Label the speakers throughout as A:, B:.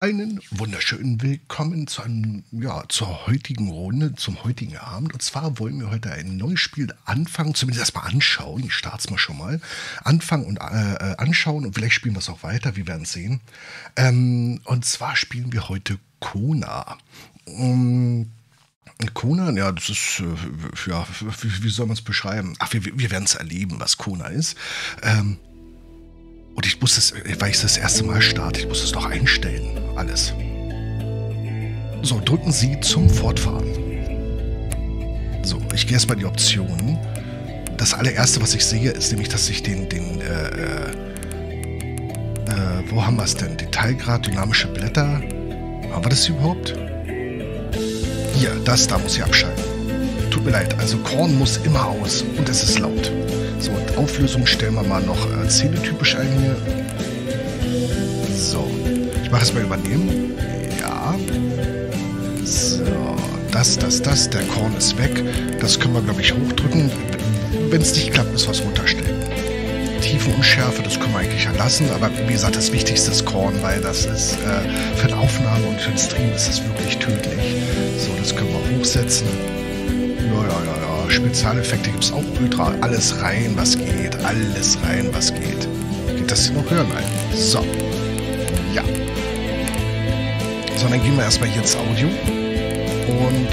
A: Einen wunderschönen Willkommen zu zur heutigen Runde, zum heutigen Abend. Und zwar wollen wir heute ein neues Spiel anfangen, zumindest erstmal anschauen. Ich starte es mal schon mal. Anfangen und anschauen und vielleicht spielen wir es auch weiter, wir werden es sehen. Und zwar spielen wir heute Kona. Kona, ja, das ist, wie soll man es beschreiben? Ach, wir werden es erleben, was Kona ist. Und ich muss es, weil ich es das erste Mal starte, ich muss es noch einstellen, alles. So, drücken Sie zum Fortfahren. So, ich gehe erstmal die Optionen. Das allererste, was ich sehe, ist nämlich, dass ich wo haben wir es denn? Detailgrad, dynamische Blätter. Haben wir das hier überhaupt? Hier, da muss ich abschalten. Tut mir leid, also Korn muss immer aus und es ist laut. So, und Auflösung stellen wir mal noch szenetypisch ein hier. So, ich mache es mal übernehmen. Ja. So, das. Der Korn ist weg. Das können wir, glaube ich, hochdrücken. Wenn es nicht klappt, müssen wir es runterstellen. Tiefenunschärfe, das können wir eigentlich erlassen. Aber wie gesagt, das Wichtigste ist Korn, weil das ist für die Aufnahme und für den Stream ist das wirklich tödlich. So, das können wir hochsetzen. Ja. Spezialeffekte gibt es auch ultra. Alles rein, was geht. Alles rein, was geht. Geht das hier noch höher? Nein. So. Ja. So, dann gehen wir erstmal hier ins Audio. Und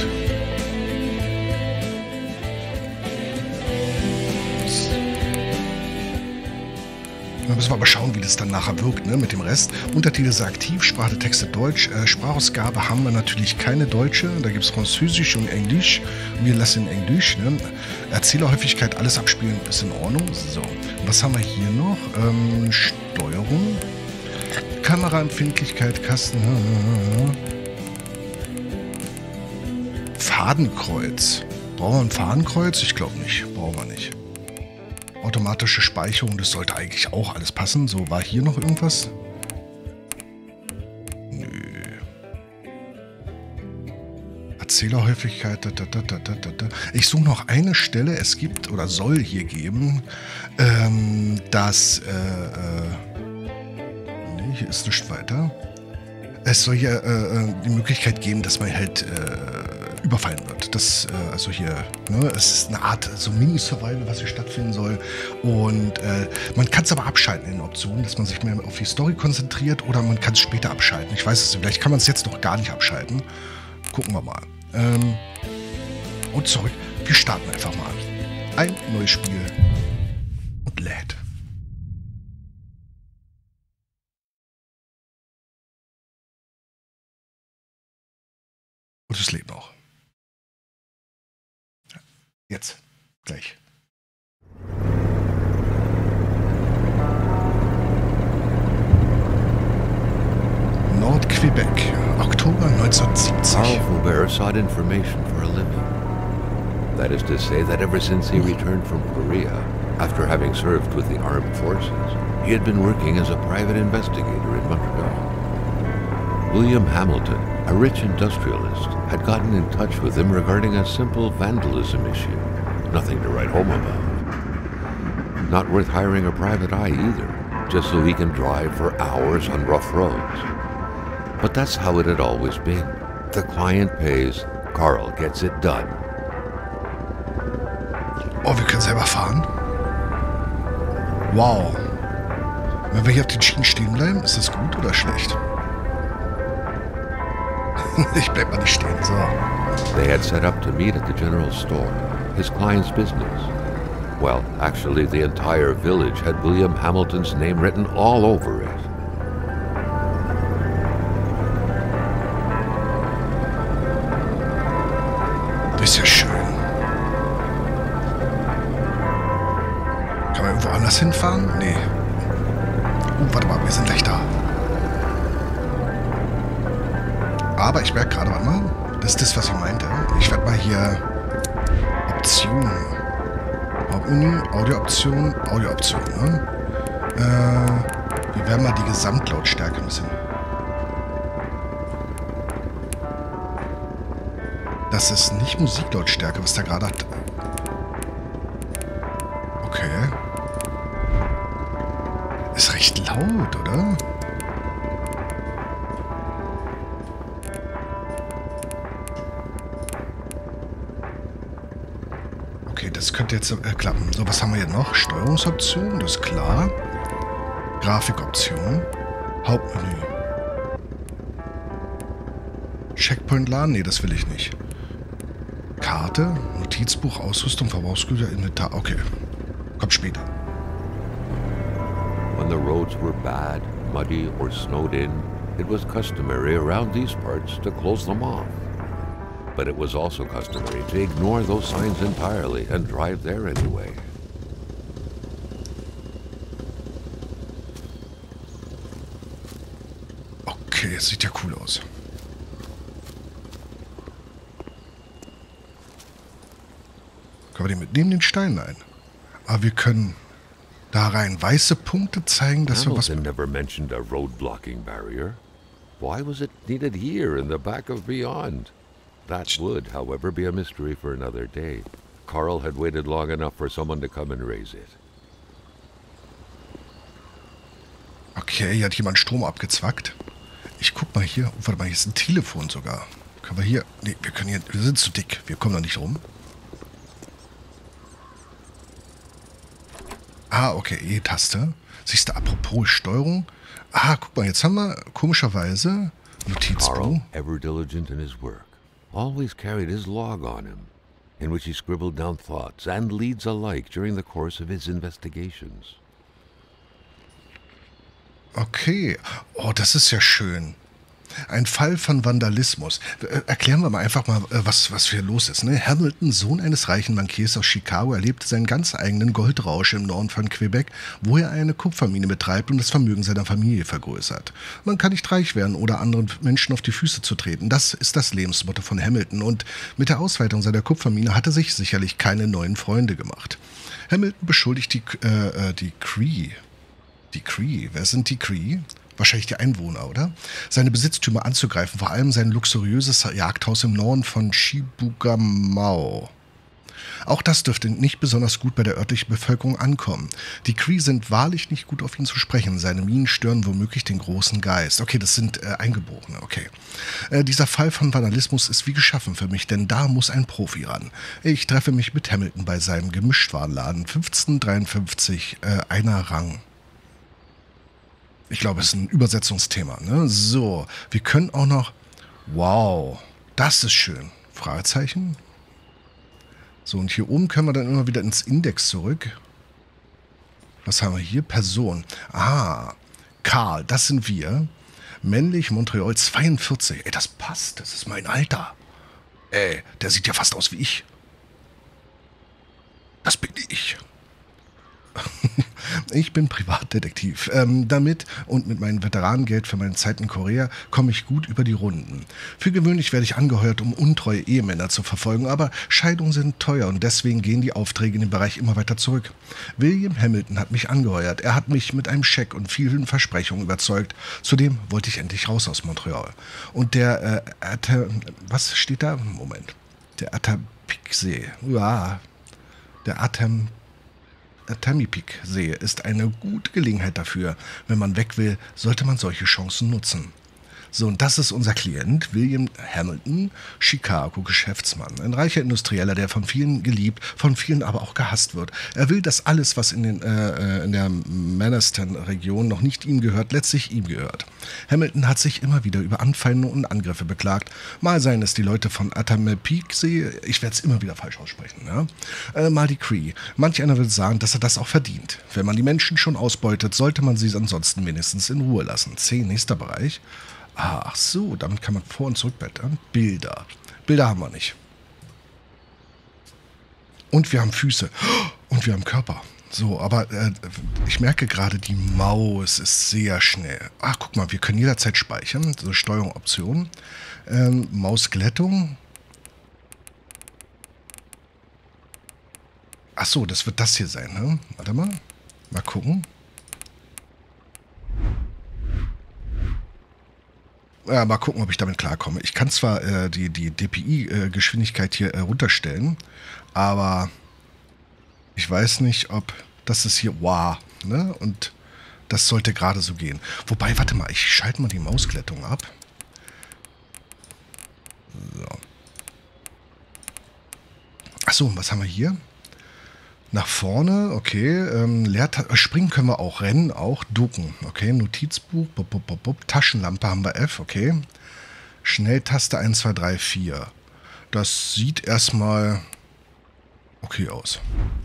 A: dann müssen wir aber schauen, wie das dann nachher wirkt, ne, mit dem Rest. Untertitel sind aktiv, Sprache, Texte Deutsch. Sprachausgabe haben wir natürlich keine deutsche. Da gibt es Französisch und Englisch. Wir lassen Englisch. Ne? Erzählerhäufigkeit, alles abspielen ist in Ordnung. So, was haben wir hier noch? Steuerung. Kameraempfindlichkeit, Kasten. Fadenkreuz. Brauchen wir ein Fadenkreuz? Ich glaube nicht. Brauchen wir nicht. Automatische Speicherung, das sollte eigentlich auch alles passen. So, war hier noch irgendwas? Nö. Erzählerhäufigkeit. Ich suche noch eine Stelle. Es gibt oder soll hier geben, dass nee, hier ist nichts weiter. Es soll hier die Möglichkeit geben, dass man halt überfallen wird. Das, also hier, ne, es ist eine Art so Mini-Survival, was hier stattfinden soll. Und man kann es aber abschalten in den Optionen, dass man sich mehr auf die Story konzentriert oder man kann es später abschalten. Ich weiß es nicht, vielleicht kann man es jetzt noch gar nicht abschalten. Gucken wir mal. Und zurück. Wir starten einfach mal. Ein neues Spiel und lädt. Und es lebt noch. Jetzt. Gleich. Nord-Quebec, Oktober 1970.
B: Carl Faubert sought information for a living. That is to say that ever since he returned from Korea, after having served with the armed forces, he had been working as a private investigator in Montreal. William Hamilton, a rich industrialist, had gotten in touch with him regarding a simple vandalism issue. Nothing to write home about. Not worth hiring a private eye either, just so he can drive for hours on rough roads. But that's how it had always been. The client pays, Carl gets it done.
A: Oh, wir können selber fahren? Wow. Wenn wir hier auf den Schienen stehen bleiben, ist das gut oder schlecht? Ich bleib mal nicht stehen, so.
B: They had set up to meet at the general store, his client's business. Well, actually, the entire village had William Hamilton's name written all over it.
A: Das ist ja schön. Kann man irgendwo anders hinfahren? Nee. Warte mal, wir sind gleich da. Aber ich merke gerade, warte mal, das ist das, was ich meinte. Ich werde mal hier Optionen. Hauptmenü, Audiooption, ne? Wir werden mal die Gesamtlautstärke ein bisschen. Das ist nicht Musiklautstärke, was der gerade hat. Okay. Ist recht laut, oder? das könnte jetzt klappen. So, was haben wir hier noch? Steuerungsoption, das ist klar. Grafikoption. Hauptmenü. Checkpoint laden? Nee, das will ich nicht. Karte, Notizbuch, Ausrüstung, Verbrauchsgüter, Inventar. Okay. Kommt später.
B: When the roads were bad, muddy, or snowed in, it was customary around these parts to close them off. But it was also customary to ignore those signs entirely and drive there anyway.
A: Okay, es sieht ja cool aus. Können wir den mitnehmen, den Stein? Nein. Aber wir können da rein weiße Punkte zeigen, dass wir was...
B: Hamilton never mentioned a road-blocking barrier. Why was it needed here in the back of Beyond? That would, however, be a mystery for another day. Carl had waited long enough for someone to come and raise it.
A: Okay, hier hat jemand Strom abgezwackt. Ich guck mal hier. Warte mal, hier ist ein Telefon sogar. Können wir hier... Nee, wir können hier... Wir sind zu dick. Wir kommen da nicht rum. Ah, okay, E-Taste. Siehst du, apropos Steuerung. Ah, guck mal, jetzt haben wir komischerweise Notizbuch.
B: Carl, ever diligent in his work, always carried his log on him, in which he scribbled down thoughts and leads alike during the course of his investigations.
A: Okay. Oh, das ist ja schön. Ein Fall von Vandalismus. Erklären wir mal einfach mal, was hier los ist. Ne? Hamilton, Sohn eines reichen Bankiers aus Chicago, erlebte seinen ganz eigenen Goldrausch im Norden von Quebec, wo er eine Kupfermine betreibt und das Vermögen seiner Familie vergrößert. Man kann nicht reich werden oder anderen Menschen auf die Füße zu treten. Das ist das Lebensmotto von Hamilton und mit der Ausweitung seiner Kupfermine hat er sich sicherlich keine neuen Freunde gemacht. Hamilton beschuldigt die Cree. Die Cree? Wer sind die Cree? Wahrscheinlich die Einwohner, oder? Seine Besitztümer anzugreifen, vor allem sein luxuriöses Jagdhaus im Norden von Chibougamau. Auch das dürfte nicht besonders gut bei der örtlichen Bevölkerung ankommen. Die Cree sind wahrlich nicht gut auf ihn zu sprechen. Seine Minen stören womöglich den großen Geist. Okay, das sind Eingeborene, okay. Dieser Fall von Vandalismus ist wie geschaffen für mich, denn da muss ein Profi ran. Ich treffe mich mit Hamilton bei seinem Gemischtwarenladen 1553, einer Rang. Ich glaube, es ist ein Übersetzungsthema. Ne? So, wir können auch noch... Wow, das ist schön. Fragezeichen. So, und hier oben können wir dann immer wieder ins Index zurück. Was haben wir hier? Person. Ah, Karl, das sind wir. Männlich, Montreal 42. Ey, das passt. Das ist mein Alter. Ey, der sieht ja fast aus wie ich. Das bin ich. Ich bin Privatdetektiv. Damit und mit meinem Veteranengeld für meine Zeit in Korea komme ich gut über die Runden. Für gewöhnlich werde ich angeheuert, um untreue Ehemänner zu verfolgen, aber Scheidungen sind teuer und deswegen gehen die Aufträge in dem Bereich immer weiter zurück. William Hamilton hat mich angeheuert. Er hat mich mit einem Scheck und vielen Versprechungen überzeugt. Zudem wollte ich endlich raus aus Montreal. Und der was steht da? Moment. Der Atapik-See. Ja, der Tamipik-See ist eine gute Gelegenheit dafür. Wenn man weg will, sollte man solche Chancen nutzen. So, und das ist unser Klient, William Hamilton, Chicago-Geschäftsmann. Ein reicher Industrieller, der von vielen geliebt, von vielen aber auch gehasst wird. Er will, dass alles, was in der Manastan-Region noch nicht ihm gehört, letztlich ihm gehört. Hamilton hat sich immer wieder über Anfeindungen und Angriffe beklagt. Mal seien es die Leute von Atamapeak-See, ich werde es immer wieder falsch aussprechen, ja? Mal die Cree. Manch einer will sagen, dass er das auch verdient. Wenn man die Menschen schon ausbeutet, sollte man sie ansonsten wenigstens in Ruhe lassen. 10, nächster Bereich. Ach so, damit kann man vor- und zurückblättern. Bilder. Bilder haben wir nicht. Und wir haben Füße. Und wir haben Körper. So, aber ich merke gerade, die Maus ist sehr schnell. Ach, guck mal, wir können jederzeit speichern. So, Steuerung, Option. Mausglättung. Ach so, das wird das hier sein, ne? Warte mal. Mal gucken. Ja, mal gucken, ob ich damit klarkomme. Ich kann zwar die DPI-Geschwindigkeit hier runterstellen, aber ich weiß nicht, ob das ist hier wow, ne? Und das sollte gerade so gehen. Wobei, warte mal, ich schalte mal die Mausglättung ab. So. Achso, was haben wir hier? Nach vorne, okay. Springen können wir auch, rennen auch, ducken. Okay, Notizbuch, Taschenlampe haben wir F, okay. Schnelltaste 1, 2, 3, 4. Das sieht erstmal okay aus.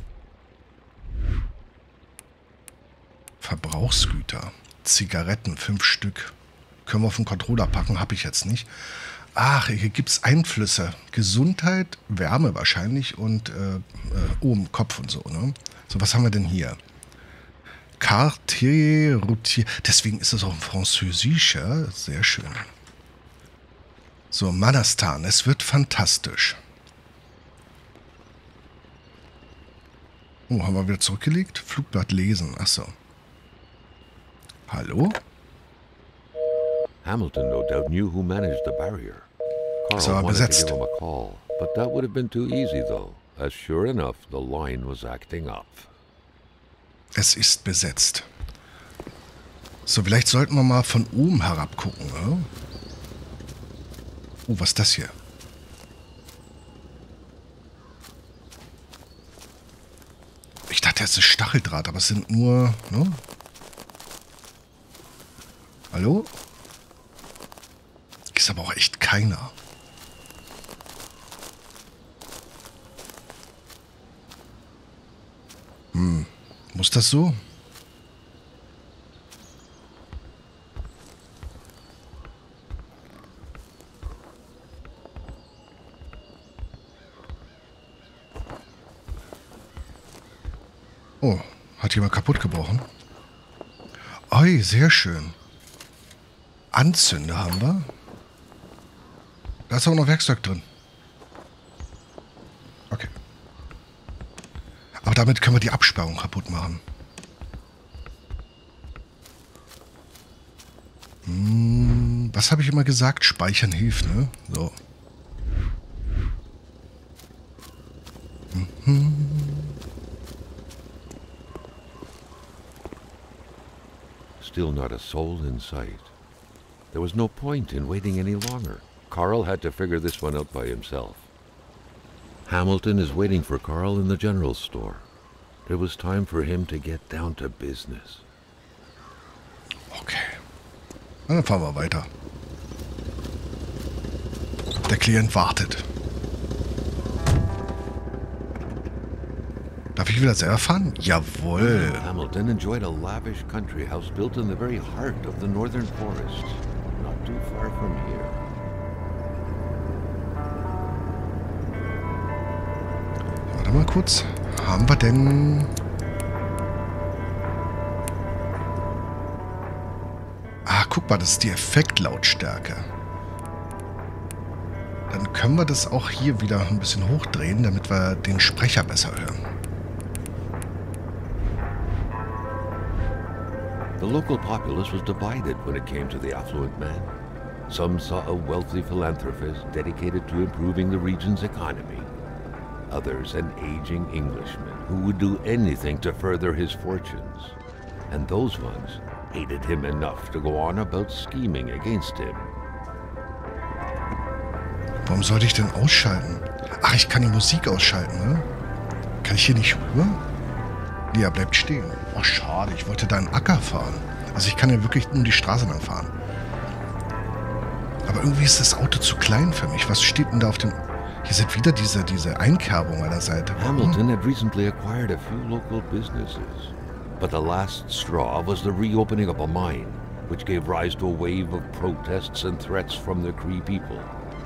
A: Verbrauchsgüter. Zigaretten, 5 Stück. Können wir auf den Controller packen, habe ich jetzt nicht. Ach, hier gibt es Einflüsse. Gesundheit, Wärme wahrscheinlich und oben Kopf und so, ne? So, was haben wir denn hier? Quartier Routier. Deswegen ist es auch ein Französisch, ja? Sehr schön. So, Manastan. Es wird fantastisch. Oh, haben wir wieder zurückgelegt? Flugblatt lesen. Achso. Hallo?
B: Hamilton no doubt knew who managed the barrier. Carl
A: So,
B: wanted
A: besetzt.
B: to give him a call, but that would have been too easy though, as sure enough the line was acting up.
A: Es ist besetzt. So, vielleicht sollten wir mal von oben herab gucken, ne? Oh, was ist das hier? Ich dachte, es ist Stacheldraht, aber es sind nur... Ne? Hallo? Ist aber auch echt keiner. Muss das so? Oh, hat jemand kaputt gebrochen? Oi, sehr schön. Anzünder haben wir. Da ist auch noch Werkzeug drin. Okay. Aber damit können wir die Absperrung kaputt machen. Was habe ich immer gesagt? Speichern hilft, ne? So.
B: Still not a soul in sight. There was no point in waiting any longer. Carl had to figure this one out by himself. Hamilton is waiting for Carl in the general store. It was time for him to get down to business.
A: Okay. Na, dann fahren wir weiter. Der Klient wartet. Darf ich wieder selber fahren? Jawohl.
B: Hamilton enjoyed a lavish country house built in the very heart of the northern forests, not too far from here.
A: Warte mal kurz. Haben wir denn... Ah, guck mal, das ist die Effektlautstärke. Dann können wir das auch hier wieder ein bisschen hochdrehen, damit wir den Sprecher besser hören.
B: The local populace was divided when it came to the affluent man. Some saw a wealthy philanthropist dedicated to improving the region's economy. Others an aging Englishman who would do anything to further his fortunes. And those ones hated him enough to go on about scheming against him.
A: Warum sollte ich denn ausschalten? Ach, ich kann die Musik ausschalten, ne? Kann ich hier nicht rüber? Ja, bleibt stehen. Ach, schade, ich wollte da einen Acker fahren. Also ich kann ja wirklich nur die Straße lang fahren. Aber irgendwie ist das Auto zu klein für mich. Was steht denn da auf dem... Hier sind wieder diese Einkerbung an der Seite.
B: Hamilton had recently acquired a few local businesses. But the last straw was the reopening of a mine, which gave rise to a wave of protests and threats from the Cree people.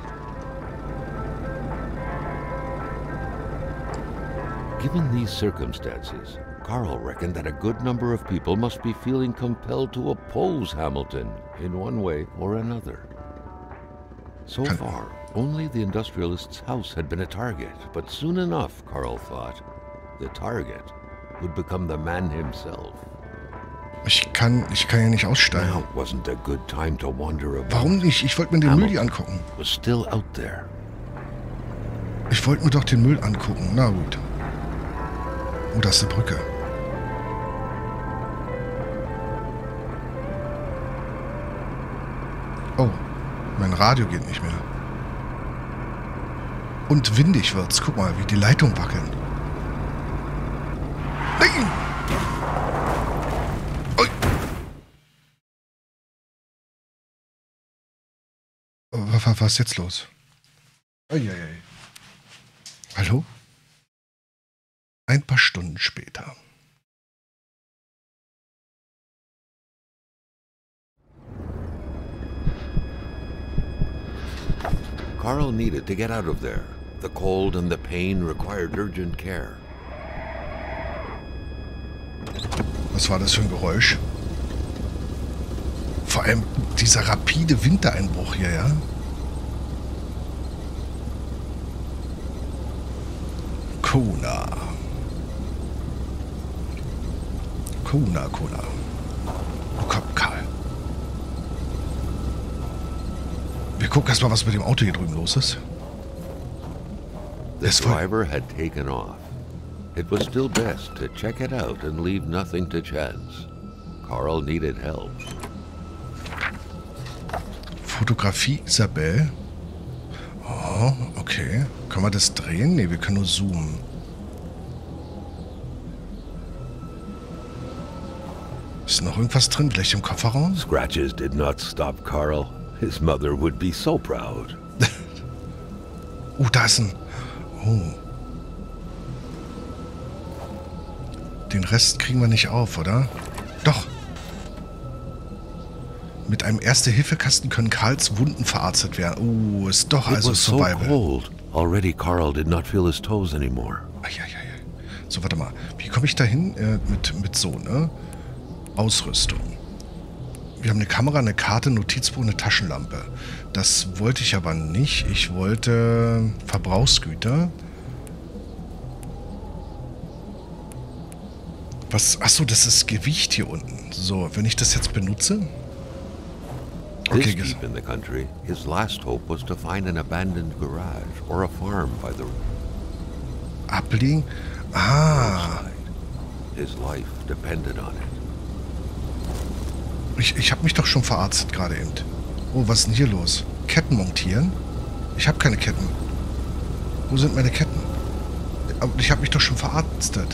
B: Given these circumstances, Carl reckoned that a good number of people must be feeling compelled to oppose Hamilton in one way or another. So far, only the industrialist's house had been a target, but soon enough, Carl thought, the target would become the man himself.
A: Ich kann ja nicht aussteigen.
B: Now wasn't a good time to wander about.
A: Warum nicht? Ich wollte mir den Müll hier angucken.
B: Was still out there.
A: Ich wollte mir doch den Müll angucken. Na gut. Oh, da ist eine Brücke. Oh, mein Radio geht nicht mehr. Und windig wird's. Guck mal, wie die Leitungen wackeln. Was ist jetzt los? Eieiei. Hallo? Ein paar Stunden später.
B: Carl needed to get out of there. The cold and the pain required urgent care.
A: Was war das für ein Geräusch? Vor allem dieser rapide Wintereinbruch hier, ja? Kona. Kona. Oh, komm, Karl. Wir gucken erstmal, was mit dem Auto hier drüben los ist.
B: The driver had taken off. It was still best to check it out and leave nothing to chance. Carl needed help.
A: Fotografie Isabel. Oh, okay. Können wir das drehen? Ne, wir können nur zoomen. Ist noch irgendwas drin? Vielleicht im Kofferraum?
B: Scratches did not stop Carl. His mother would be so proud.
A: Oh, da ist ein... Oh. Den Rest kriegen wir nicht auf, oder? Doch. Mit einem Erste-Hilfe-Kasten können Karls Wunden verarztet werden. Oh, ist doch also Survival.
B: So cold. Already Carl did not feel his toes anymore.
A: So, warte mal. Wie komme ich da hin? Mit so, ne? Ausrüstung. Wir haben eine Kamera, eine Karte, Notizbuch, eine Taschenlampe. Das wollte ich aber nicht. Ich wollte Verbrauchsgüter. Was? Achso, das ist Gewicht hier unten. So, wenn ich das jetzt benutze...
B: Okay. This deep in the country, his last hope was to find an abandoned garage or a farm by the
A: Ablegen? Ah.
B: His life depended on it.
A: Ich habe mich doch schon verarztet gerade eben. Oh, was ist denn hier los? Ketten montieren? Ich habe keine Ketten. Wo sind meine Ketten? Aber ich habe mich doch schon verarztet.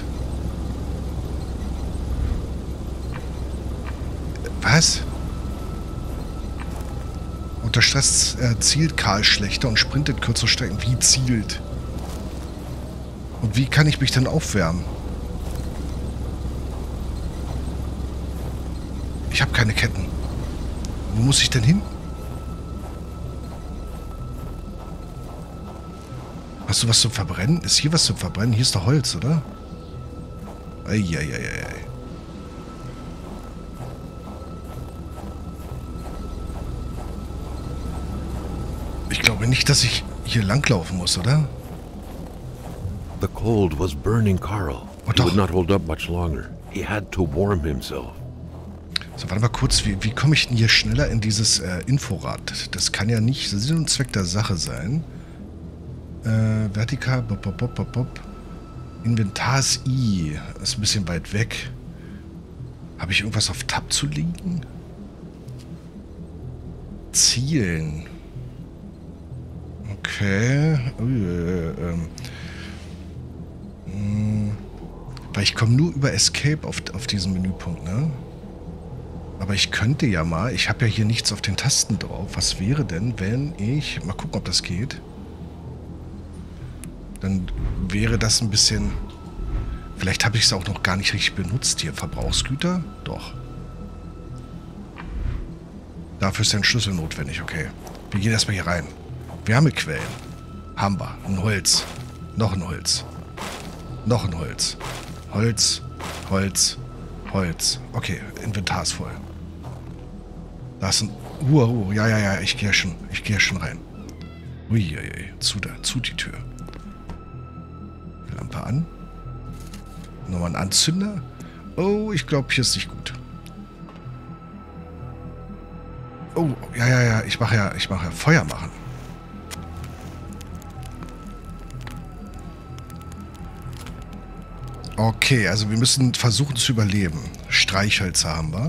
A: Was? Unter Stress zielt Karl schlechter und sprintet kürzere Strecken. Wie zielt? Und wie kann ich mich denn aufwärmen? Ich habe keine Ketten. Wo muss ich denn hin? Hast du was zum Verbrennen? Ist hier was zum Verbrennen? Hier ist doch Holz, oder? Eieieiei. Ich glaube nicht, dass ich hier langlaufen muss, oder?
B: The cold was burning Carl. He would not hold up much longer. He had to warm himself.
A: So, warte mal kurz. Wie komme ich denn hier schneller in dieses Inforad? Das kann ja nicht Sinn und Zweck der Sache sein. Vertikal, Inventar ist I. Das ist ein bisschen weit weg. Habe ich irgendwas auf Tab zu liegen? Zielen. Okay. Weil ich komme nur über Escape auf diesen Menüpunkt, ne? Aber ich könnte ja mal... Ich habe ja hier nichts auf den Tasten drauf. Was wäre denn, wenn ich... Mal gucken, ob das geht. Dann wäre das ein bisschen... Vielleicht habe ich es auch noch gar nicht richtig benutzt hier. Verbrauchsgüter? Doch. Dafür ist ein Schlüssel notwendig, okay. Wir gehen erstmal hier rein. Wärmequellen. Haben wir. Ein Holz. Noch ein Holz. Noch ein Holz. Holz. Holz. Holz. Okay, Inventar ist voll. Da ist ein... Ja, ich gehe ja schon rein. Uiuiui. Zu die Tür. Lampe an. Nochmal ein Anzünder. Oh, ich glaube, hier ist nicht gut. Oh, ja. Ich mache ja Feuer machen. Okay, also wir müssen versuchen zu überleben. Streichhölzer haben wir.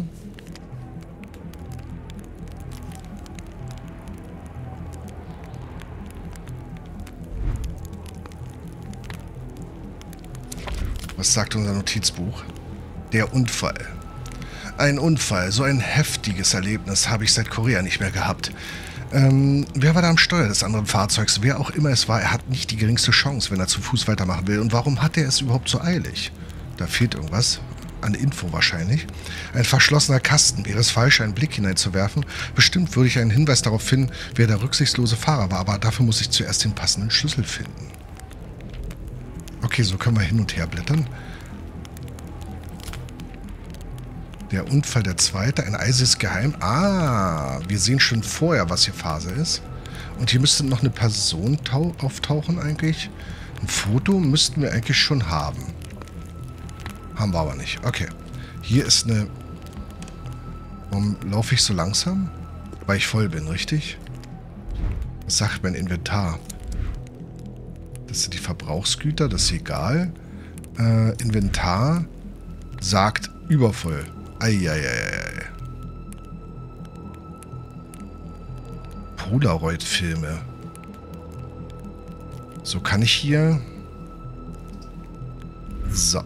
A: Was sagt unser Notizbuch? Der Unfall. Ein Unfall, so ein heftiges Erlebnis habe ich seit Korea nicht mehr gehabt. Wer war da am Steuer des anderen Fahrzeugs? Wer auch immer es war, er hat nicht die geringste Chance, wenn er zu Fuß weitermachen will. Und warum hat er es überhaupt so eilig? Da fehlt irgendwas. Eine Info wahrscheinlich. Ein verschlossener Kasten. Wäre es falsch, einen Blick hineinzuwerfen? Bestimmt würde ich einen Hinweis darauf finden, wer der rücksichtslose Fahrer war. Aber dafür muss ich zuerst den passenden Schlüssel finden. Okay, so können wir hin und her blättern. Der Unfall der zweite, ein eisernes Geheim. Ah, wir sehen schon vorher, was hier Phase ist. Und hier müsste noch eine Person auftauchen eigentlich. Ein Foto müssten wir eigentlich schon haben. Haben wir aber nicht. Okay. Hier ist eine... Warum laufe ich so langsam? Weil ich voll bin, richtig? Was sagt mein Inventar? Das sind die Verbrauchsgüter, das ist egal. Inventar sagt übervoll. Eieieiei. Polaroid-Filme. So, kann ich hier... So.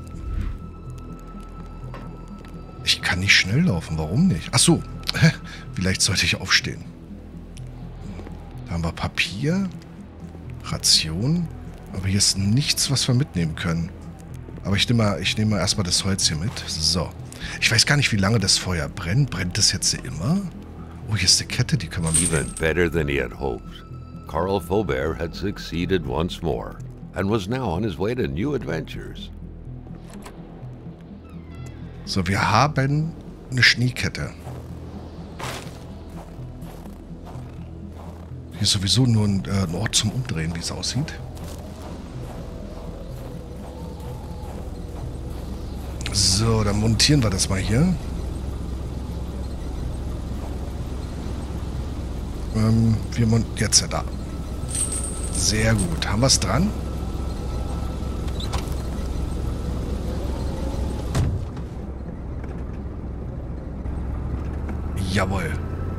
A: Ich kann nicht schnell laufen, warum nicht? Ach so, vielleicht sollte ich aufstehen. Da haben wir Papier, Ration, aber hier ist nichts, was wir mitnehmen können. Aber ich nehme erstmal das Holz hier mit. So. Ich weiß gar nicht, wie lange das Feuer brennt. Brennt das jetzt immer? Oh, hier ist eine Kette, die kann man mitnehmen.
B: Even better than he had hoped. Carl Faubert had succeeded once more and was now on his way to new adventures.
A: So, wir haben eine Schneekette. Hier ist sowieso nur ein Ort zum Umdrehen, wie es aussieht. So, dann montieren wir das mal hier. Jetzt da. Sehr gut. Haben wir es dran? Jawohl.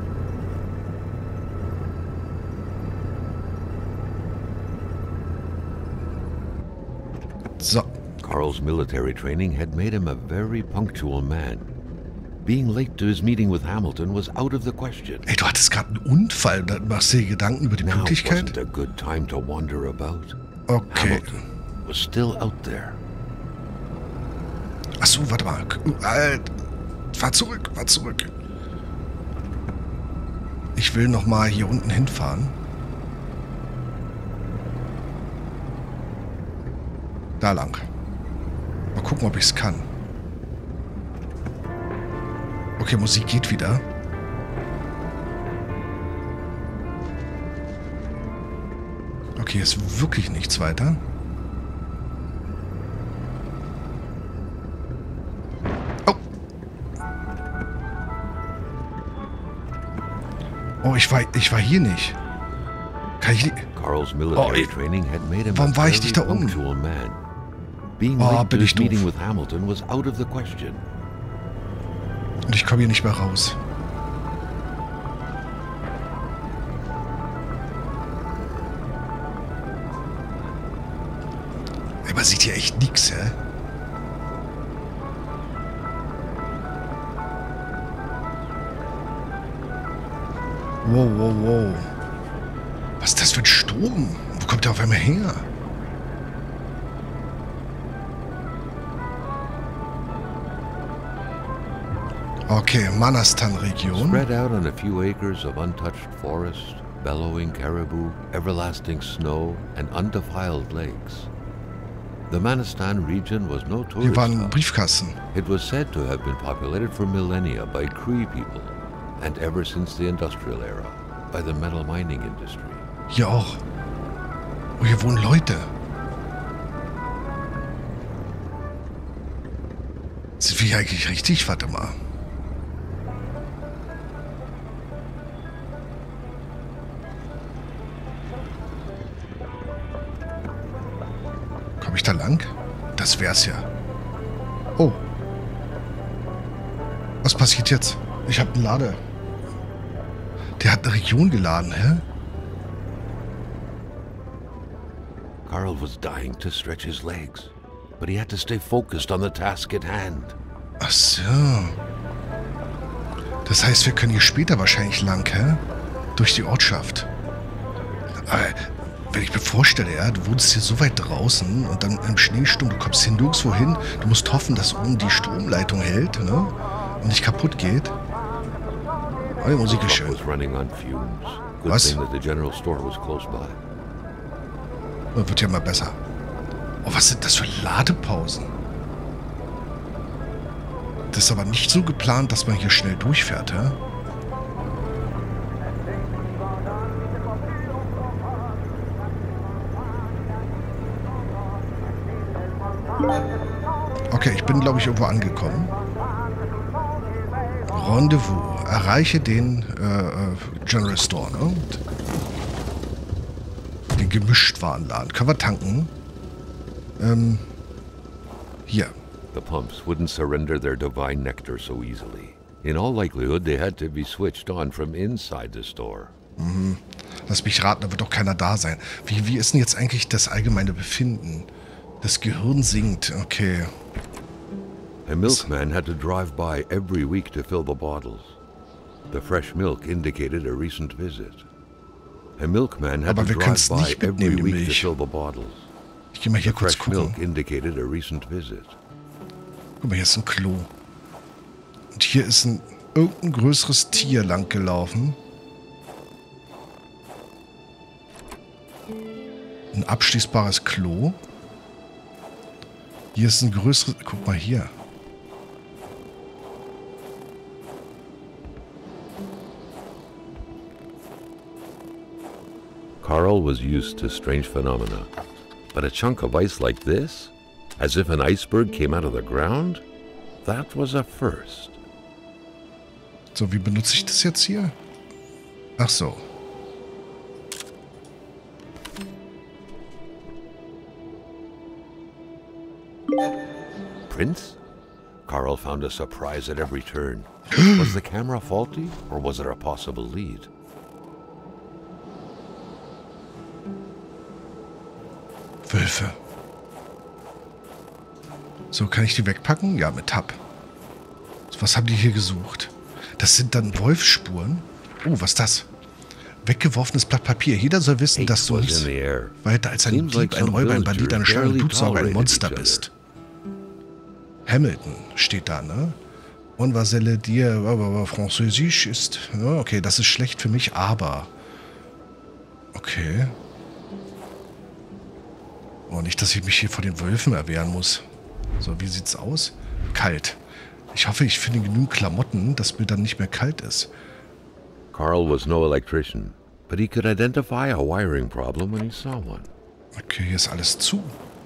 A: So.
B: Carl's military training had made him a very punctual man. Being late to his meeting with Hamilton was out of the question.
A: Ey, du hattest gerade einen Unfall. Da machst du dir Gedanken über die
B: Now
A: Pünktlichkeit?
B: wasn't a good time to wander about.
A: Okay.
B: Hamilton was still out there.
A: Achso, warte mal. Fahr zurück, fahr zurück. Ich will noch mal hier unten hinfahren. Da lang. Mal gucken, ob ich es kann. Okay, Musik geht wieder. Okay, ist wirklich nichts weiter. Oh. Oh, ich war hier nicht. Kann ich nicht...
B: Carl's military training had made him
A: Warum
B: a
A: war ich
B: very
A: nicht da oben?
B: punctual man. Being
A: Oh,
B: late to
A: bin
B: his
A: ich doof.
B: meeting with Hamilton was out of the question.
A: Und ich komme hier nicht mehr raus. Ey, man sieht hier echt nix, hä? Wow, wow, wow. Was ist das für ein Sturm? Wo kommt der auf einmal her? Okay, Manastan-Region.
B: Spread out on a few acres of untouched forest, bellowing caribou, everlasting snow, and undefiled lakes. The Manastan region was no
A: Hier
B: tourist
A: war ein
B: hub.
A: Briefkasten.
B: It was said to have been populated for millennia by Cree people, and ever since the industrial era, by the metal mining industry.
A: Hier auch. Oh, hier wohnen Leute. Sind wir hier eigentlich richtig? Warte mal. Komme ich da lang? Das wär's ja. Oh. Was passiert jetzt? Ich habe einen Lader. Der hat eine Region geladen, hä?
B: Carl was dying to stretch his legs, but he had to stay focused on the task at hand.
A: Ach so. Das heißt, wir können hier später wahrscheinlich lang, hä? durch die Ortschaft. Aber wenn ich mir vorstelle, ja, du wohnst hier so weit draußen und dann im Schneesturm, du kommst hier nirgendwo hin, du musst hoffen, dass oben die Stromleitung hält, ne? Und nicht kaputt geht. Oh, die Musik ist schön. Was? Das wird ja mal besser. Oh, was sind das für Ladepausen? Das ist aber nicht so geplant, dass man hier schnell durchfährt, ja? Okay, ich bin, glaube ich, irgendwo angekommen. Rendezvous. Erreiche den General Store, ne? Den Gemischtwarenladen. Können wir tanken? Hier.
B: The pumps wouldn't surrender their divine nectar so easily. In all likelihood, they had to be switched on from inside the store.
A: Mhm. Lass mich raten, da wird doch keiner da sein. Wie ist denn jetzt eigentlich das allgemeine Befinden? Das Gehirn sinkt, okay.
B: A milkman had to drive by every week to fill the bottles. The fresh milk indicated a recent visit. A milkman had to drive by every week to fill the bottles.
A: Ich gehe mal hier kurz
B: Fresh
A: gucken.
B: milk indicated a recent visit.
A: Guck mal, hier ist ein Klo. Und hier ist irgendein größeres Tier lang gelaufen. Ein abschließbares Klo. Hier ist ein größeres... Guck mal hier.
B: Carl was used to strange phenomena. But a chunk of ice like this? As if an iceberg came out of the ground? That was a first.
A: So, wie benutze ich das jetzt hier? Ach so.
B: Prince? Carl found a surprise at every turn. Was the camera faulty, or was it a possible lead?
A: Wölfe. So, kann ich die wegpacken? Ja, mit Tab. So, was haben die hier gesucht? Das sind dann Wolfsspuren. Oh, was ist das? Weggeworfenes Blatt Papier. Jeder soll wissen, dass du nichts weiter als ein Dieb, ein Räuber, ein Bandit, eine Schlange, ein Blutsauger, ein Monster bist. Hamilton steht da, ne? Und was elle dire, Französisch ist... Ja, okay, das ist schlecht für mich, aber... Okay. Oh, nicht, dass ich mich hier vor den Wölfen erwehren muss. So, wie sieht's aus? Kalt. Ich hoffe, ich finde genügend Klamotten, dass mir dann nicht mehr kalt ist.
B: Carl was no electrician, but he could identify a wiring problem when he saw one.
A: Okay, hier ist alles zu.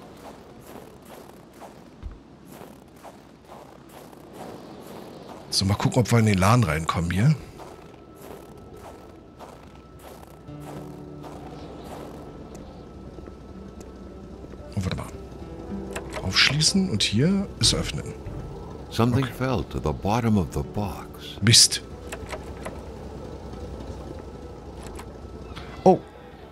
A: So, mal gucken, ob wir in den Laden reinkommen hier. Oh, warte mal. Aufschließen und hier ist öffnen.
B: Something fell to the bottom of the box.
A: Mist. Oh.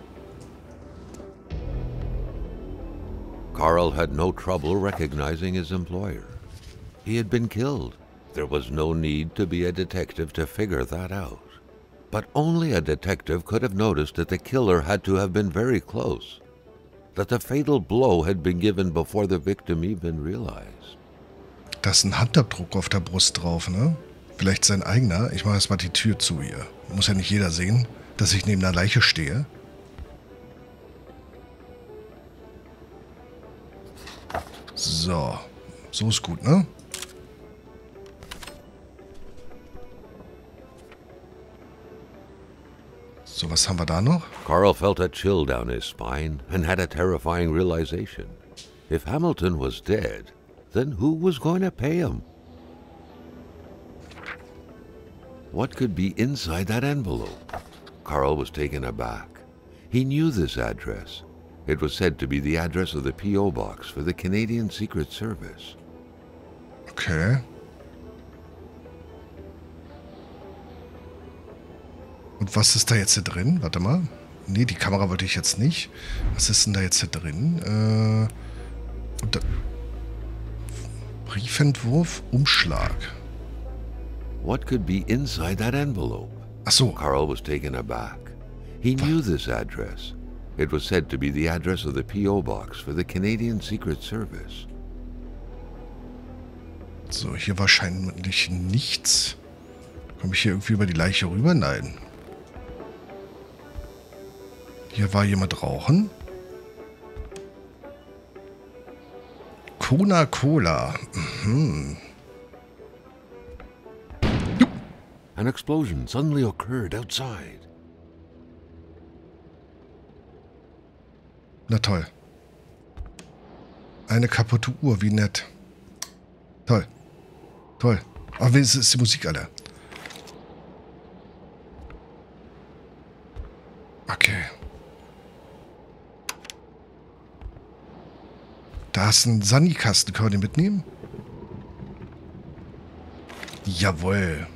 B: Carl had no trouble recognizing his employer. He had been killed. There was no need to be a detective to figure that out. But only a detective could have noticed that the killer had to have been very close. That the fatal blow had been given before the victim even realized.
A: Da ist ein Handabdruck auf der Brust drauf, ne? Vielleicht sein eigener. Ich mache erstmal die Tür zu hier. Muss ja nicht jeder sehen, dass ich neben einer Leiche stehe. So. So ist gut, ne? So, was haben wir da noch?
B: Carl felt a chill down his spine and had a terrifying realization. If Hamilton was dead, then who was going to pay him? What could be inside that envelope? Carl was taken aback. He knew this address. It was said to be the address of the P.O. box for the Canadian Secret Service.
A: Okay. Und was ist da jetzt hier drin? Warte mal. Nee, die Kamera wollte ich jetzt nicht. Was ist denn da jetzt hier drin? Briefentwurf, Umschlag.
B: What could be inside that envelope?
A: Ach so.
B: Carl was taken aback. He knew this address. It was said to be the address of the P.O. Box for the Canadian Secret Service.
A: So, hier wahrscheinlich nichts. Komme ich hier irgendwie über die Leiche rüber? Nein. Hier war jemand rauchen. Coca-Cola. Mhm.
B: An explosion suddenly occurred outside.
A: Na toll. Eine kaputte Uhr, wie nett. Toll. Toll. Aber wenigstens ist die Musik alle. Okay. Da ist ein Sani-Kasten. Können wir den mitnehmen? Jawohl.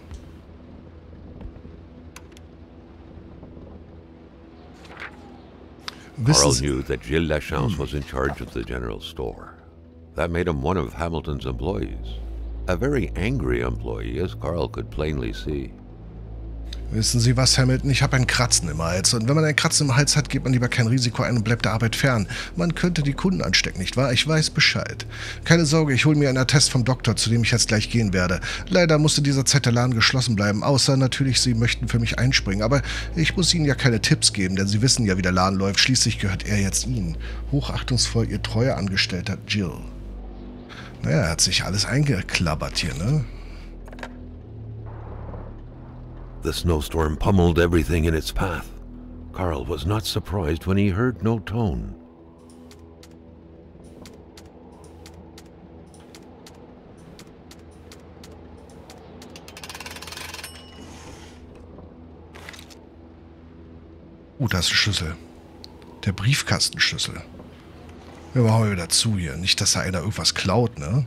B: Carl knew that Gilles Lachance was in charge of the general store. That made him one of Hamilton's employees. A very angry employee, as Carl could plainly see.
A: Wissen Sie was, Hamilton? Ich habe ein Kratzen im Hals. Und wenn man ein Kratzen im Hals hat, geht man lieber kein Risiko ein und bleibt der Arbeit fern. Man könnte die Kunden anstecken, nicht wahr? Ich weiß Bescheid. Keine Sorge, ich hole mir einen Attest vom Doktor, zu dem ich jetzt gleich gehen werde. Leider musste dieser Zeit der Laden geschlossen bleiben, außer natürlich, Sie möchten für mich einspringen. Aber ich muss Ihnen ja keine Tipps geben, denn Sie wissen ja, wie der Laden läuft. Schließlich gehört er jetzt Ihnen. Hochachtungsvoll Ihr treuer Angestellter Jill. Naja, er hat sich alles eingeklappert hier, ne?
B: The snowstorm pummeled everything in its path. Carl was not surprised when he heard no tone.
A: Da ist ein Schlüssel. Der Briefkastenschlüssel. Wir machen wieder zu hier. Nicht, dass da einer irgendwas klaut, ne?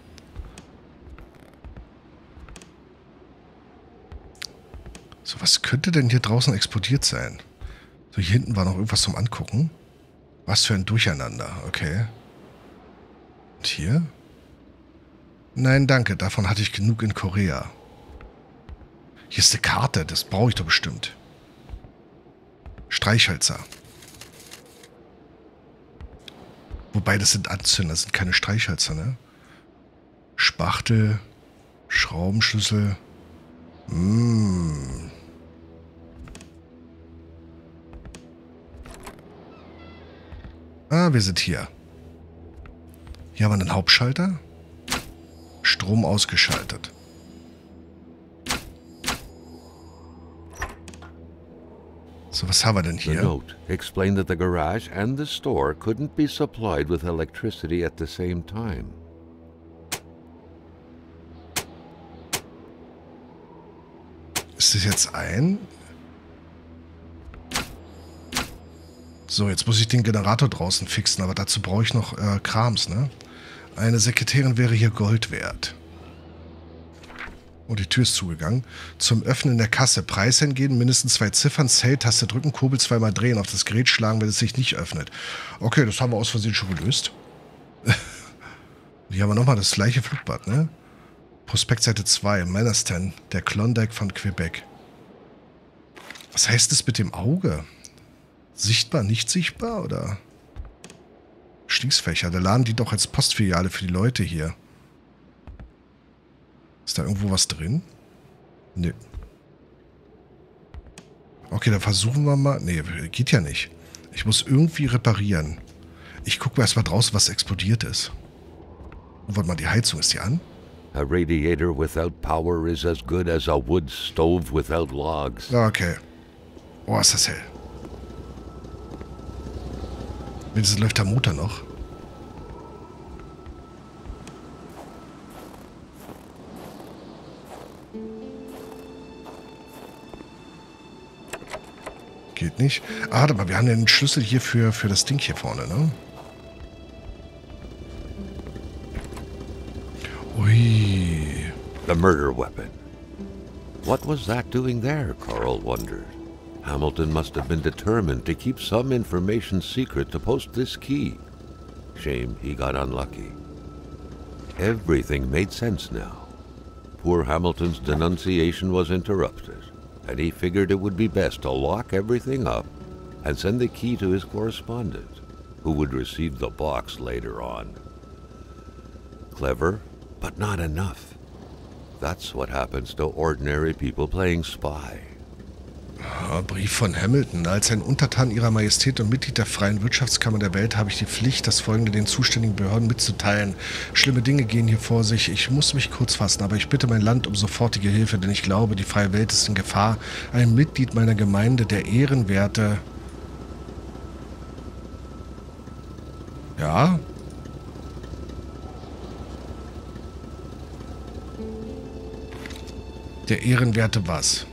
A: So, was könnte denn hier draußen explodiert sein? So, hier hinten war noch irgendwas zum Angucken. Was für ein Durcheinander, okay. Und hier? Nein, danke, davon hatte ich genug in Korea. Hier ist eine Karte, das brauche ich doch bestimmt. Streichhölzer. Wobei, das sind Anzünder, das sind keine Streichhölzer, ne? Spachtel, Schraubenschlüssel. Ah, wir sind hier. Hier haben wir einen Hauptschalter. Strom ausgeschaltet. So, was haben wir denn
B: The
A: hier?
B: note explained that the garage and the store couldn't be supplied with electricity at the same time.
A: Ist das jetzt ein? So, jetzt muss ich den Generator draußen fixen, aber dazu brauche ich noch Krams, ne? Eine Sekretärin wäre hier Gold wert. Oh, die Tür ist zugegangen. Zum Öffnen der Kasse. Preis eingeben, mindestens 2 Ziffern, Cell-Taste drücken, Kurbel zweimal drehen, auf das Gerät schlagen, wenn es sich nicht öffnet. Okay, das haben wir aus Versehen schon gelöst. Hier haben wir nochmal das gleiche Flugbad, ne? Prospektseite 2, Manastan, der Klondike von Quebec. Was heißt es mit dem Auge? Sichtbar, nicht sichtbar, oder? Schließfächer, da laden die doch als Postfiliale für die Leute hier. Ist da irgendwo was drin? Nö. Okay, dann versuchen wir mal. Nee, geht ja nicht. Ich muss irgendwie reparieren. Ich gucke erstmal draußen, was explodiert ist. Und warte mal, die Heizung, ist die an?
B: A radiator without power is as good as a wood stove without logs.
A: Okay. Oh, ist das hell. Wenigstens läuft der Motor noch. Geht nicht. Ah, warte mal, wir haben ja den Schlüssel hier für das Ding hier vorne, ne? Ui.
B: The murder weapon. What was that doing there, Carl wondered. Hamilton must have been determined to keep some information secret to post this key. Shame he got unlucky. Everything made sense now. Poor Hamilton's denunciation was interrupted. and he figured it would be best to lock everything up and send the key to his correspondent, who would receive the box later on. Clever, but not enough. That's what happens to ordinary people playing spy.
A: Brief von Hamilton. Als ein Untertan ihrer Majestät und Mitglied der Freien Wirtschaftskammer der Welt habe ich die Pflicht, das Folgende den zuständigen Behörden mitzuteilen. Schlimme Dinge gehen hier vor sich. Ich muss mich kurz fassen, aber ich bitte mein Land um sofortige Hilfe, denn ich glaube, die freie Welt ist in Gefahr. Ein Mitglied meiner Gemeinde, der ehrenwerte... Ja? Der ehrenwerte was?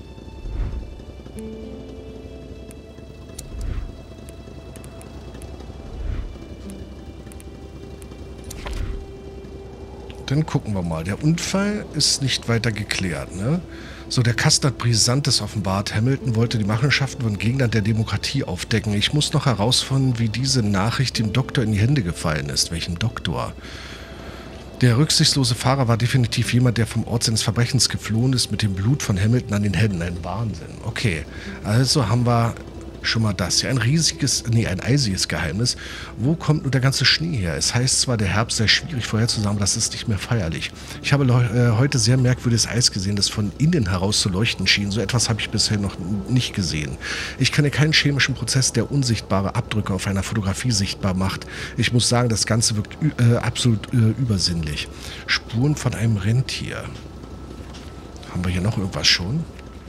A: Dann gucken wir mal. Der Unfall ist nicht weiter geklärt, ne? So, der Kasten hat Brisantes offenbart. Hamilton wollte die Machenschaften von Gegnern der Demokratie aufdecken. Ich muss noch herausfinden, wie diese Nachricht dem Doktor in die Hände gefallen ist. Welchem Doktor? Der rücksichtslose Fahrer war definitiv jemand, der vom Ort seines Verbrechens geflohen ist, mit dem Blut von Hamilton an den Händen. Ein Wahnsinn. Okay, also haben wir schon mal das hier. Ein eisiges Geheimnis. Wo kommt nur der ganze Schnee her? Es heißt zwar, der Herbst sei schwierig vorherzusagen, aber das ist nicht mehr feierlich. Ich habe heute sehr merkwürdiges Eis gesehen, das von innen heraus zu leuchten schien. So etwas habe ich bisher noch nicht gesehen. Ich kenne keinen chemischen Prozess, der unsichtbare Abdrücke auf einer Fotografie sichtbar macht. Ich muss sagen, das Ganze wirkt absolut übersinnlich. Spuren von einem Rentier. Haben wir hier noch irgendwas schon?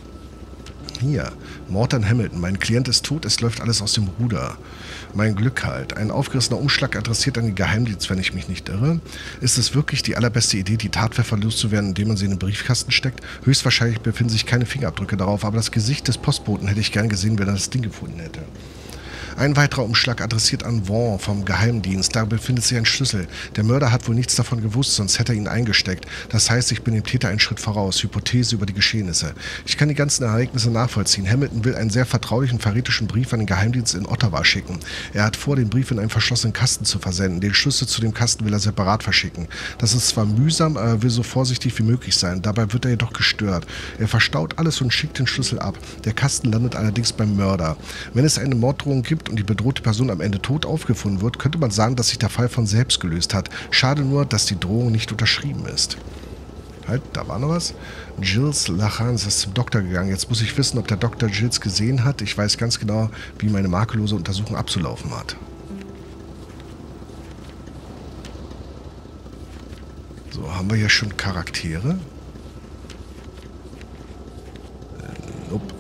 A: Hier, Mord an Hamilton. Mein Klient ist tot, es läuft alles aus dem Ruder. Mein Glück halt. Ein aufgerissener Umschlag adressiert an den Geheimdienst, wenn ich mich nicht irre. Ist es wirklich die allerbeste Idee, die Tatwaffe loszuwerden, indem man sie in den Briefkasten steckt? Höchstwahrscheinlich befinden sich keine Fingerabdrücke darauf, aber das Gesicht des Postboten hätte ich gern gesehen, wenn er das Ding gefunden hätte. Ein weiterer Umschlag adressiert an Vaughn vom Geheimdienst. Da befindet sich ein Schlüssel. Der Mörder hat wohl nichts davon gewusst, sonst hätte er ihn eingesteckt. Das heißt, ich bin dem Täter einen Schritt voraus. Hypothese über die Geschehnisse. Ich kann die ganzen Ereignisse nachvollziehen. Hamilton will einen sehr vertraulichen, verräterischen Brief an den Geheimdienst in Ottawa schicken. Er hat vor, den Brief in einen verschlossenen Kasten zu versenden. Den Schlüssel zu dem Kasten will er separat verschicken. Das ist zwar mühsam, aber er will so vorsichtig wie möglich sein. Dabei wird er jedoch gestört. Er verstaut alles und schickt den Schlüssel ab. Der Kasten landet allerdings beim Mörder. Wenn es eine Morddrohung gibt und die bedrohte Person am Ende tot aufgefunden wird, könnte man sagen, dass sich der Fall von selbst gelöst hat. Schade nur, dass die Drohung nicht unterschrieben ist. Halt, da war noch was. Gilles Lachans ist zum Doktor gegangen. Jetzt muss ich wissen, ob der Doktor Gilles gesehen hat. Ich weiß ganz genau, wie meine makellose Untersuchung abzulaufen hat. So, haben wir hier schon Charaktere? Nope.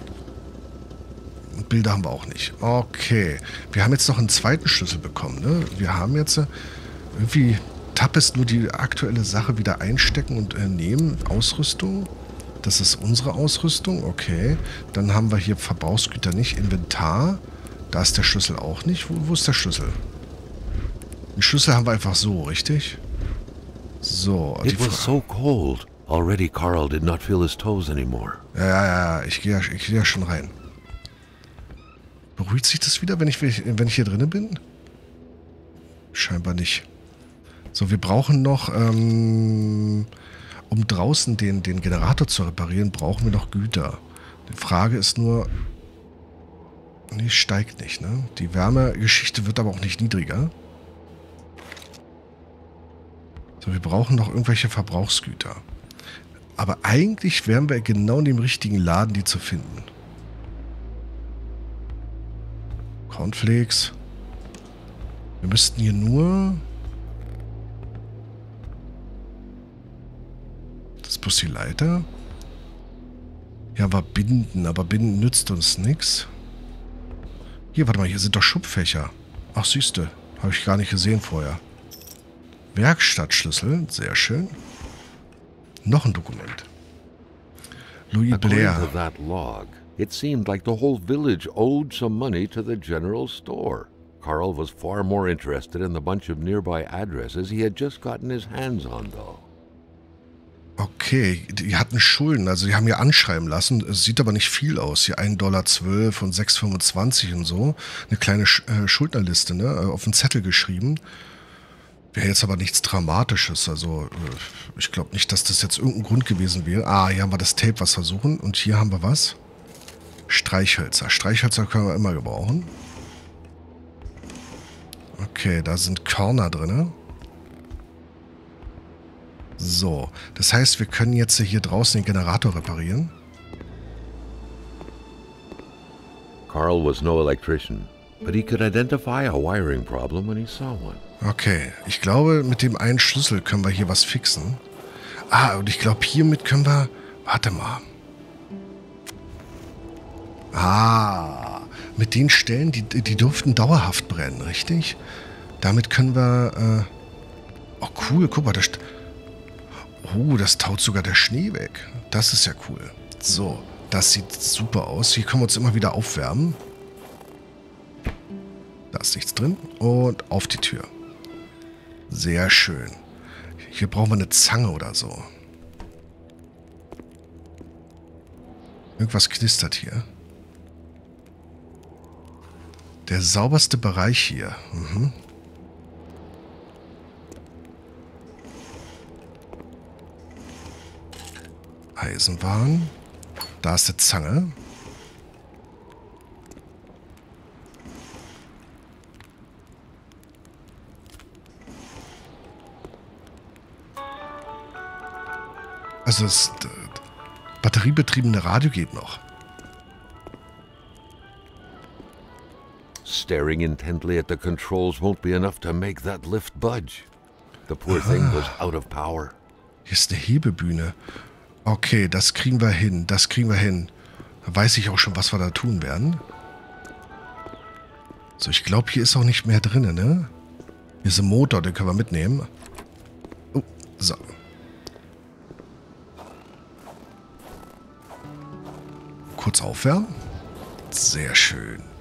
A: Bilder haben wir auch nicht. Okay. Wir haben jetzt noch einen zweiten Schlüssel bekommen, ne? Wir haben jetzt irgendwie... Tab ist nur die aktuelle Sache wieder einstecken und nehmen. Ausrüstung. Das ist unsere Ausrüstung. Okay. Dann haben wir hier Verbrauchsgüter nicht. Inventar. Da ist der Schlüssel auch nicht. Wo ist der Schlüssel? Den Schlüssel haben wir einfach so, richtig? So.
B: It was so cold. Already Carl did not feel his toes anymore.
A: Ja. Ich gehe ja schon rein. Beruhigt sich das wieder, wenn ich hier drinnen bin? Scheinbar nicht. So, wir brauchen noch, um draußen den Generator zu reparieren, brauchen wir noch Güter. Die Frage ist nur... Nee, steigt nicht, ne? Die Wärmegeschichte wird aber auch nicht niedriger. So, wir brauchen noch irgendwelche Verbrauchsgüter. Aber eigentlich wären wir genau in dem richtigen Laden, die zu finden. Cornflakes. Wir müssten hier nur... Das ist bloß die Leiter. Ja, aber Binden. Aber Binden nützt uns nichts. Hier, warte mal, hier sind doch Schubfächer. Ach, siehste. Habe ich gar nicht gesehen vorher. Werkstattschlüssel. Sehr schön. Noch ein Dokument. Louis Blair.
B: According to that log, it seemed like the whole village owed some money to the general store. Carl was far more interested in the bunch of nearby addresses he had just gotten his hands on, though.
A: Okay, die hatten Schulden, also die haben hier anschreiben lassen. Es sieht aber nicht viel aus. Hier $1,12 und 6,25 und so. Eine kleine Schuldnerliste, ne? Auf den Zettel geschrieben. Wäre jetzt aber nichts Dramatisches. Also, ich glaube nicht, dass das jetzt irgendein Grund gewesen wäre. Ah, hier haben wir das Tape, was versuchen. Und hier haben wir was? Streichhölzer. Streichhölzer können wir immer gebrauchen. Okay, da sind Körner drin. So, das heißt, wir können jetzt hier draußen den Generator reparieren.
B: Carl was no electrician, but he could identify a wiring problem when he saw one.
A: Okay, ich glaube, mit dem einen Schlüssel können wir hier was fixen. Ah, und ich glaube, hiermit können wir... Warte mal. Ah, mit den Stellen, die durften dauerhaft brennen, richtig? Damit können wir... Oh, cool, guck mal, oh, das taut sogar der Schnee weg. Das ist ja cool. So, das sieht super aus. Hier können wir uns immer wieder aufwärmen. Da ist nichts drin. Und auf die Tür. Sehr schön. Hier brauchen wir eine Zange oder so. Irgendwas knistert hier. Der sauberste Bereich hier. Mhm. Eisenbahn. Da ist eine Zange. Also das batteriebetriebene Radio geht noch.
B: Staring intently at the controls won't be enough to make that lift budge. The poor thing was out of power.
A: Hier ist eine Hebebühne. Okay, das kriegen wir hin. Das kriegen wir hin. Da weiß ich auch schon, was wir da tun werden. So, ich glaube, hier ist auch nicht mehr drin, ne? Hier ist ein Motor, den können wir mitnehmen. Oh, so. Kurz aufwärmen. Sehr schön.